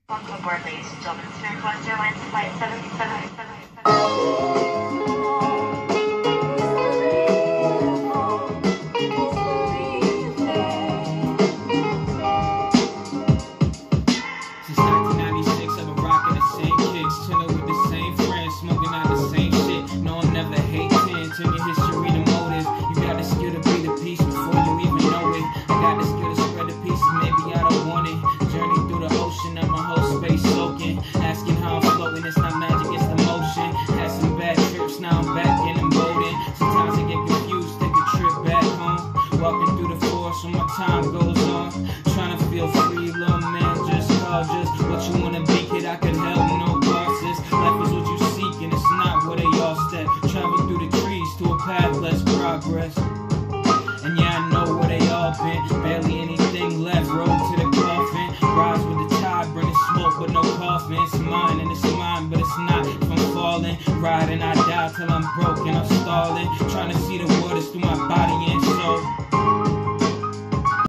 Welcome aboard, ladies and gentlemen. It's Northwest Airlines Flight 777. Since 1996, I've been rocking the same kicks, chilling with the same friends, smoking out the same shit. No, I'm never hating. Turn your history to motive. You got the skill to be the peace before you even know it. I got the skill to spread the peace, maybe I don't want it. Journey through the ocean, I'm my whole space soaking. Asking how I'm floating, it's not magic, it's the motion. Had some bad trips, now I'm back and I'm boating. Sometimes I get confused, take a trip back home. Walking through the forest when my time goes on. Trying to feel free, little man, just call, just what you wanna be, kid, I could help, no bosses. Life is what you seek and it's not where they all step. Travel through the trees to a path less progress. And yeah, I know where they all been, barely anything left, road to the coffin. Rise with the tide, bringing smoke but no coffin. It's mine and it's mine, but it's not if I'm falling. Riding, I die till I'm broken, I'm stalling. Trying to see the waters through my body